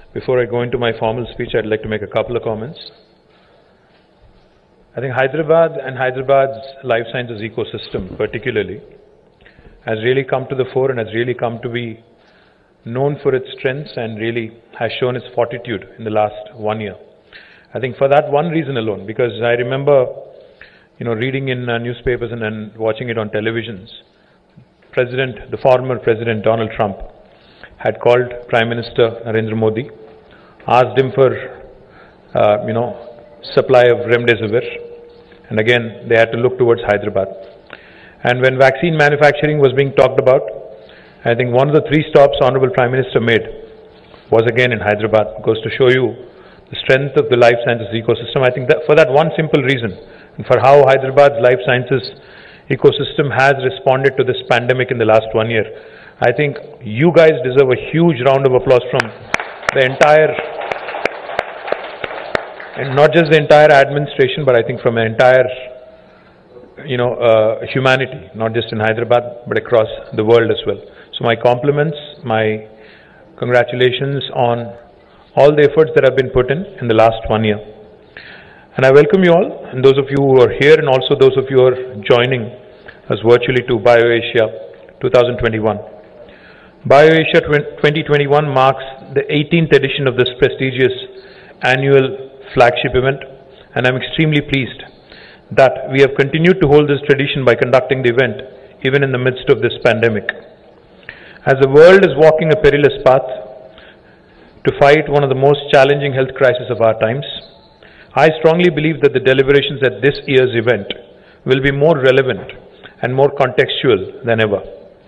Before I go into my formal speech, I'd like to make a couple of comments. I think Hyderabad and Hyderabad's life sciences ecosystem particularly has really come to the fore and has really come to be known for its strengths and really has shown its fortitude in the last 1 year. I think for that one reason alone, because I remember, reading in newspapers and watching it on televisions, the former President Donald Trump had called Prime Minister Narendra Modi, asked him for, supply of remdesivir, and again they had to look towards Hyderabad. And when vaccine manufacturing was being talked about, I think one of the 3 stops Honorable Prime Minister made was again in Hyderabad. It goes to show you the strength of the life sciences ecosystem. I think that for that one simple reason, and for how Hyderabad's life sciences ecosystem has responded to this pandemic in the last 1 year, I think you guys deserve a huge round of applause from the entire, and not just the entire administration, but I think from the entire, humanity, not just in Hyderabad, but across the world as well. So my compliments, my congratulations on all the efforts that have been put in the last 1 year. And I welcome you all, and those of you who are here, and also those of you who are joining us virtually to BioAsia 2021. BioAsia 2021 marks the 18th edition of this prestigious annual flagship event, and I'm extremely pleased that we have continued to hold this tradition by conducting the event even in the midst of this pandemic. As the world is walking a perilous path to fight one of the most challenging health crises of our times, I strongly believe that the deliberations at this year's event will be more relevant and more contextual than ever.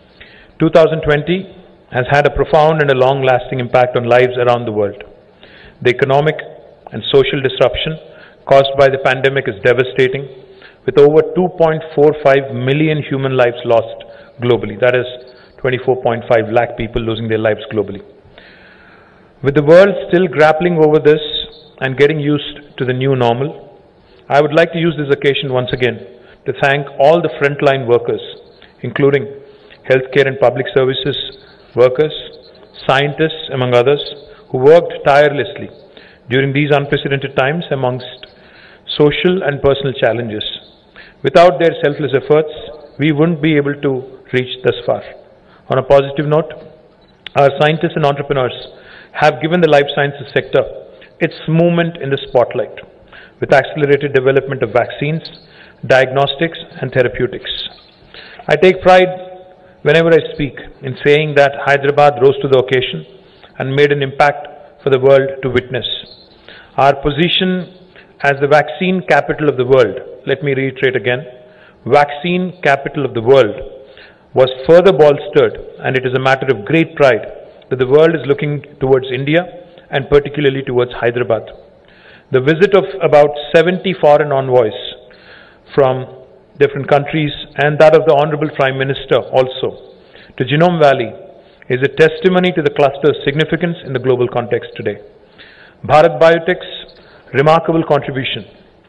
2020 has had a profound and a long-lasting impact on lives around the world. The economic and social disruption caused by the pandemic is devastating, with over 2.45 million human lives lost globally. That is 24.5 lakh people losing their lives globally. With the world still grappling over this and getting used to the new normal, I would like to use this occasion once again to thank all the frontline workers, including healthcare and public services workers, scientists, among others, who worked tirelessly during these unprecedented times amongst social and personal challenges. Without their selfless efforts, we wouldn't be able to reach thus far. On a positive note, our scientists and entrepreneurs have given the life sciences sector its movement in the spotlight, with accelerated development of vaccines, diagnostics, and therapeutics. I take pride whenever I speak in saying that Hyderabad rose to the occasion and made an impact for the world to witness. Our position as the vaccine capital of the world, let me reiterate again, vaccine capital of the world, was further bolstered, and it is a matter of great pride that the world is looking towards India and particularly towards Hyderabad. The visit of about 70 foreign envoys from different countries and that of the Honorable Prime Minister also to Genome Valley is a testimony to the cluster's significance in the global context today. Bharat Biotech's remarkable contribution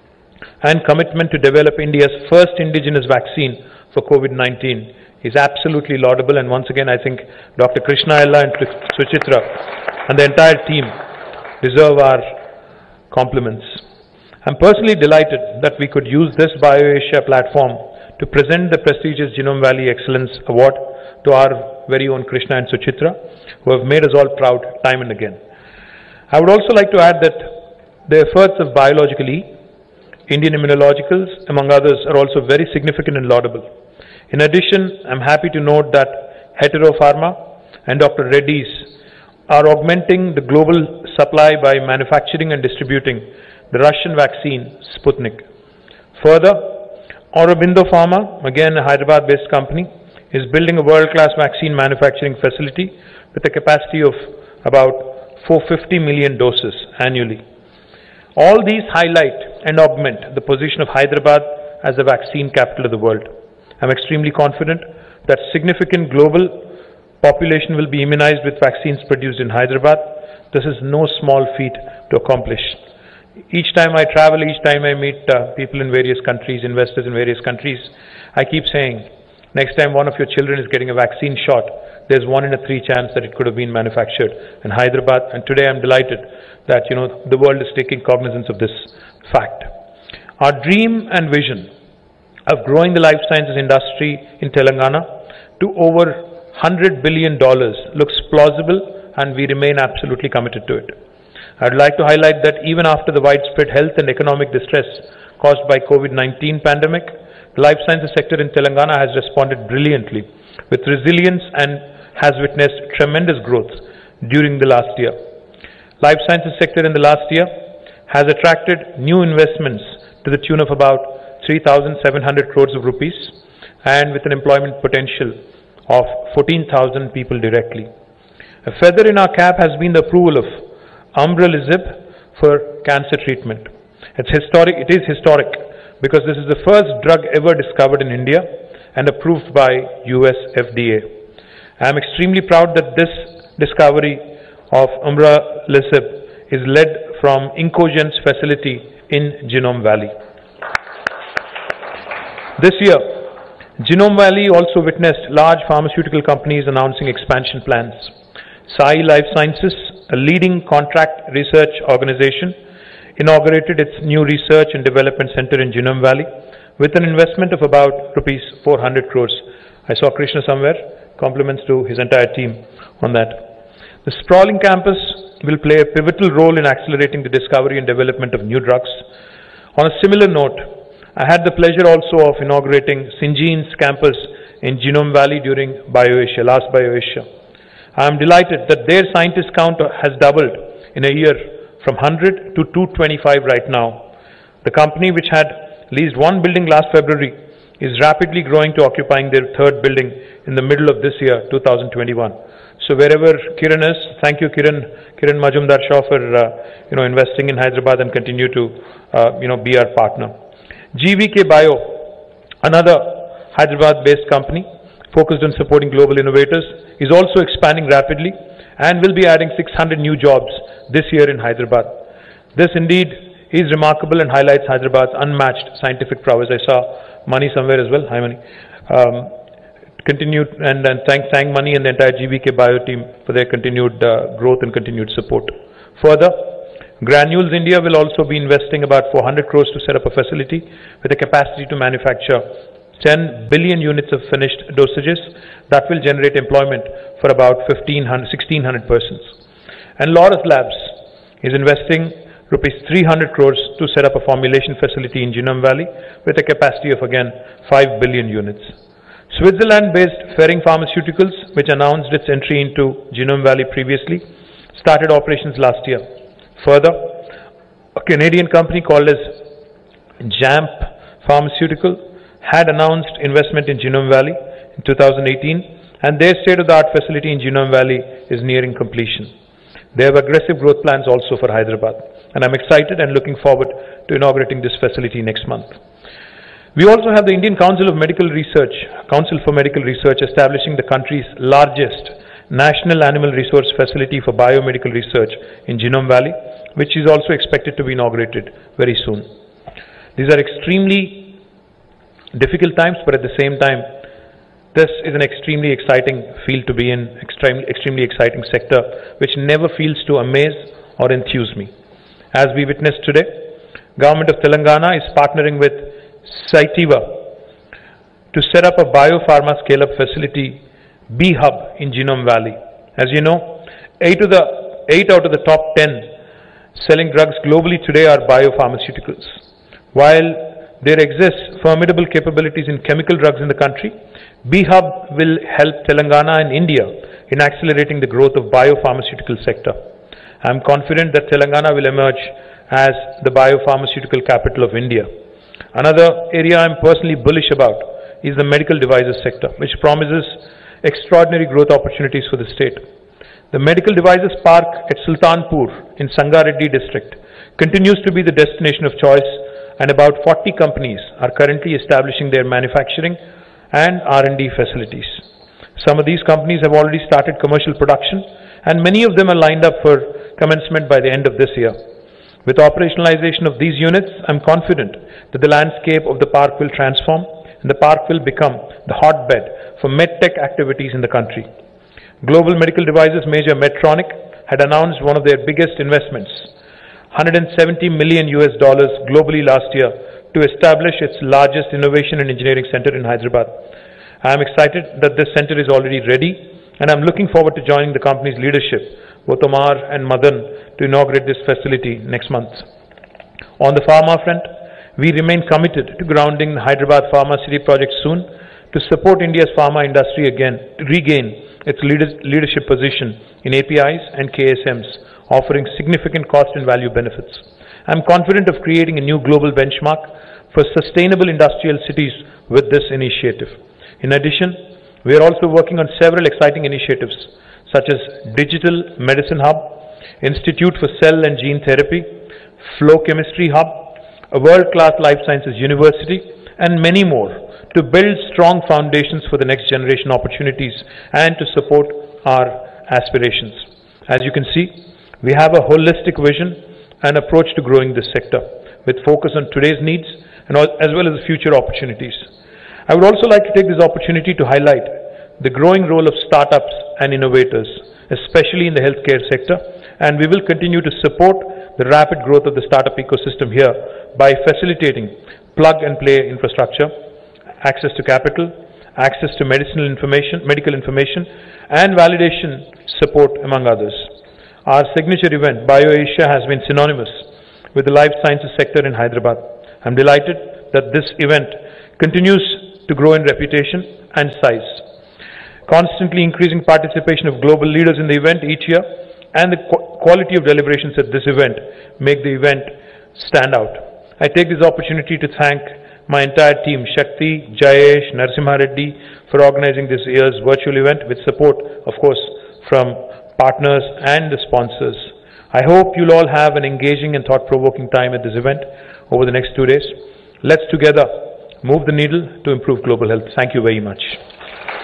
and commitment to develop India's first indigenous vaccine for COVID-19 is absolutely laudable, and once again I think Dr. Krishna Ella and Suchitra and the entire team deserve our compliments. I'm personally delighted that we could use this BioAsia platform to present the prestigious Genome Valley Excellence Award to our very own Krishna and Suchitra, who have made us all proud time and again. I would also like to add that the efforts of Biological E, Indian Immunologicals, among others, are also very significant and laudable. In addition, I'm happy to note that Hetero Pharma and Dr. Reddy's are augmenting the global supply by manufacturing and distributing the Russian vaccine Sputnik. Further, Aurobindo Pharma, again a Hyderabad-based company, is building a world-class vaccine manufacturing facility with a capacity of about 450 million doses annually. All these highlight and augment the position of Hyderabad as the vaccine capital of the world. I'm extremely confident that significant global population will be immunized with vaccines produced in Hyderabad. This is no small feat to accomplish. Each time I travel, each time I meet people in various countries, investors in various countries, I keep saying, next time one of your children is getting a vaccine shot, there's 1 in a 3 chance that it could have been manufactured in Hyderabad. And today I'm delighted that, the world is taking cognizance of this fact. Our dream and vision of growing the life sciences industry in Telangana to over $100 billion looks plausible, and we remain absolutely committed to it. I'd like to highlight that even after the widespread health and economic distress caused by COVID-19 pandemic, the life sciences sector in Telangana has responded brilliantly with resilience and has witnessed tremendous growth during the last year. Life sciences sector in the last year has attracted new investments to the tune of about 3,700 crores of rupees, and with an employment potential of 14,000 people directly. A feather in our cap has been the approval of umbralisib for cancer treatment. It is historic because this is the first drug ever discovered in India and approved by US FDA. I am extremely proud that this discovery of umbralisib is led from Incogent's facility in Genome Valley. This year, Genome Valley also witnessed large pharmaceutical companies announcing expansion plans. Sai Life Sciences, a leading contract research organization, inaugurated its new research and development center in Genome Valley with an investment of about rupees 400 crores. I saw Krishna somewhere. Compliments to his entire team on that. The sprawling campus will play a pivotal role in accelerating the discovery and development of new drugs. On a similar note, I had the pleasure also of inaugurating Syngene's campus in Genome Valley during BioAsia, last BioAsia. I am delighted that their scientist count has doubled in a year from 100 to 225 right now. The company, which had leased one building last February, is rapidly growing to occupying their third building in the middle of this year, 2021. So wherever Kiran is, thank you Kiran Majumdar Shaw for investing in Hyderabad and continue to be our partner. GVK Bio, another Hyderabad-based company focused on supporting global innovators, is also expanding rapidly and will be adding 600 new jobs this year in Hyderabad. This indeed is remarkable and highlights Hyderabad's unmatched scientific prowess. I saw Mani somewhere as well. Hi Mani. Continued and thank Mani and the entire GVK Bio team for their continued growth and continued support. Further, Granules India will also be investing about 400 crores to set up a facility with a capacity to manufacture 10 billion units of finished dosages that will generate employment for about 1,600 persons. And Laurus Labs is investing rupees 300 crores to set up a formulation facility in Genome Valley with a capacity of again 5 billion units. Switzerland-based Ferring Pharmaceuticals, which announced its entry into Genome Valley previously, started operations last year. Further, a Canadian company called as JAMP Pharmaceutical had announced investment in Genome Valley in 2018, and their state-of-the-art facility in Genome Valley is nearing completion. They have aggressive growth plans also for Hyderabad, and I'm excited and looking forward to inaugurating this facility next month. We also have the Indian Council for Medical Research establishing the country's largest National Animal Resource Facility for Biomedical Research in Genome Valley, which is also expected to be inaugurated very soon. These are extremely difficult times, but at the same time, this is an extremely exciting field to be in, extremely exciting sector, which never fails to amaze or enthuse me. As we witnessed today, Government of Telangana is partnering with Cytiva to set up a biopharma scale-up facility, B-Hub, in Genome Valley. As you know, 8 out of the top 10 selling drugs globally today are biopharmaceuticals. While there exists formidable capabilities in chemical drugs in the country, B-Hub will help Telangana and India in accelerating the growth of biopharmaceutical sector. I am confident that Telangana will emerge as the biopharmaceutical capital of India. Another area I am personally bullish about is the medical devices sector, which promises extraordinary growth opportunities for the state. The medical devices park at Sultanpur in Sangareddy district continues to be the destination of choice, and about 40 companies are currently establishing their manufacturing and R&D facilities. Some of these companies have already started commercial production, and many of them are lined up for commencement by the end of this year. With operationalization of these units, I am confident that the landscape of the park will transform and the park will become the hotbed for medtech activities in the country. Global medical devices major Medtronic had announced one of their biggest investments, $170 million globally last year, to establish its largest innovation and engineering center in Hyderabad. I am excited that this center is already ready, and I am looking forward to joining the company's leadership, both Omar and Madan, to inaugurate this facility next month. On the pharma front, we remain committed to grounding the Hyderabad Pharma City project soon to support India's pharma industry again to regain its leadership position in APIs and KSMs, offering significant cost and value benefits. I am confident of creating a new global benchmark for sustainable industrial cities with this initiative. In addition, we are also working on several exciting initiatives such as Digital Medicine Hub, Institute for Cell and Gene Therapy, Flow Chemistry Hub, a world-class life sciences university, and many more to build strong foundations for the next generation opportunities and to support our aspirations. As you can see, we have a holistic vision and approach to growing this sector with focus on today's needs and as well as the future opportunities. I would also like to take this opportunity to highlight the growing role of startups and innovators, especially in the healthcare sector, and we will continue to support the rapid growth of the startup ecosystem here by facilitating plug-and-play infrastructure, access to capital, access to medical information, and validation support, among others. Our signature event, BioAsia, has been synonymous with the life sciences sector in Hyderabad. I'm delighted that this event continues to grow in reputation and size. Constantly increasing participation of global leaders in the event each year and the quality of deliberations at this event make the event stand out. I take this opportunity to thank my entire team, Shakti, Jayesh, Narasimha Reddy, for organizing this year's virtual event with support, of course, from partners and the sponsors. I hope you'll all have an engaging and thought-provoking time at this event over the next 2 days. Let's together move the needle to improve global health. Thank you very much.